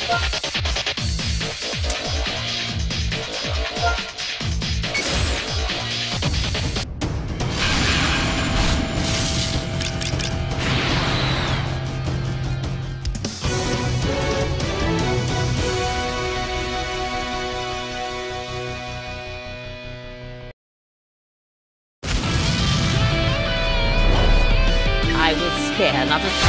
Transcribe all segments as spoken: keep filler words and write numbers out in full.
I will spare not a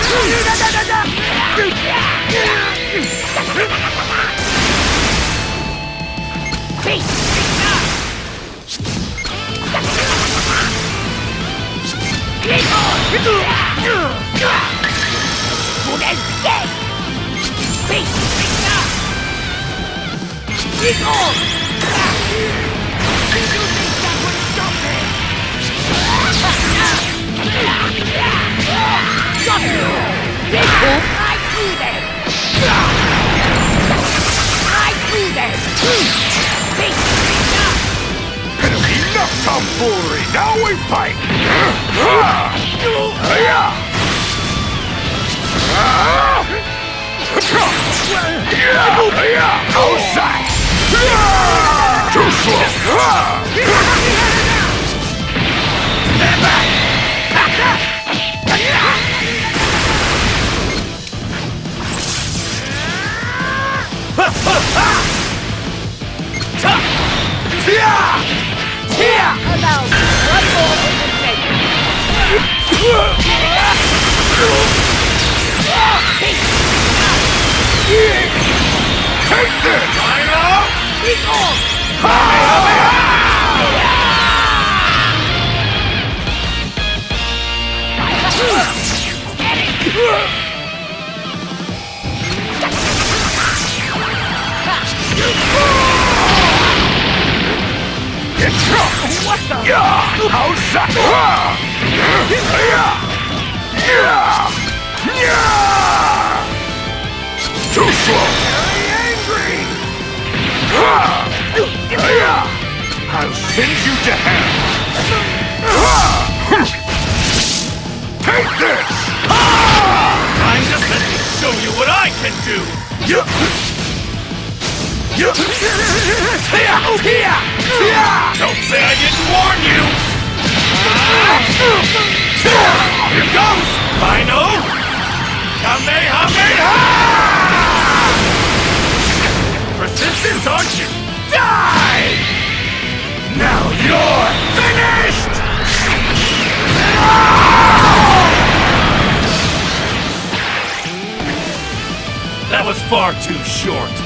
Enough tomfoolery! Now we fight! Outside! Too slow! Stand back! Allow me one more invitation. Take this! Rhino! What the? Yeah! Outside! Yeah! Too slow! Very angry! I'll send you to hell! Take this! Time to let me show you what I can do! Don't say I didn't warn you! Here goes! Rhino! Kamehameha! Persistence, aren't you? Die! Now you're finished! That was far too short.